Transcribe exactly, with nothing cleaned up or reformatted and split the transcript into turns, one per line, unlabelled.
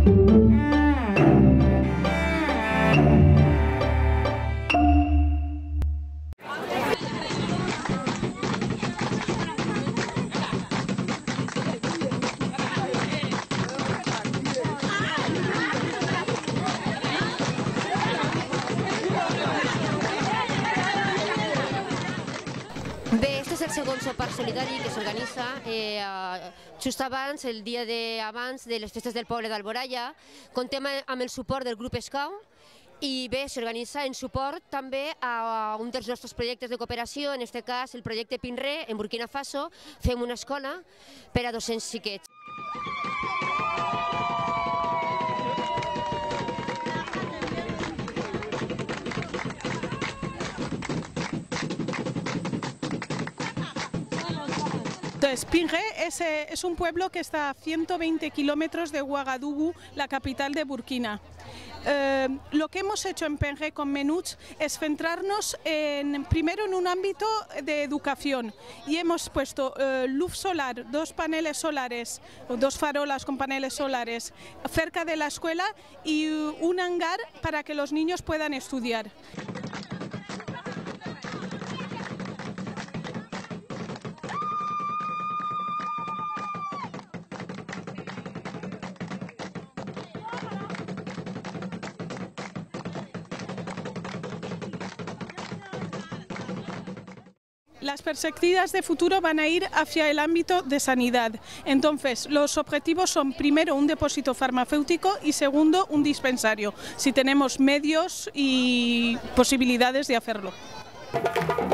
Bé, este és el segon sopar solidari que s'organitza eh, just abans, el dia de, abans de les festes del poble d'Alboraya. Contem amb el suport del grup Escau i bé, s'organitza en suport també a un dels nostres projectes de cooperació, en aquest cas el projecte PINRE en Burkina Faso. Fem una escola per a dos-cents xiquets.
Entonces, PINRE es, eh, es un pueblo que está a ciento veinte kilómetros de Ouagadougou, la capital de Burkina. Eh, lo que hemos hecho en PINRE con Menuts es centrarnos en, primero en un ámbito de educación y hemos puesto eh, luz solar, dos paneles solares, dos farolas con paneles solares cerca de la escuela y un hangar para que los niños puedan estudiar. Las perspectivas de futuro van a ir hacia el ámbito de sanidad. Entonces, los objetivos son primero un depósito farmacéutico y segundo un dispensario, si tenemos medios y posibilidades de hacerlo.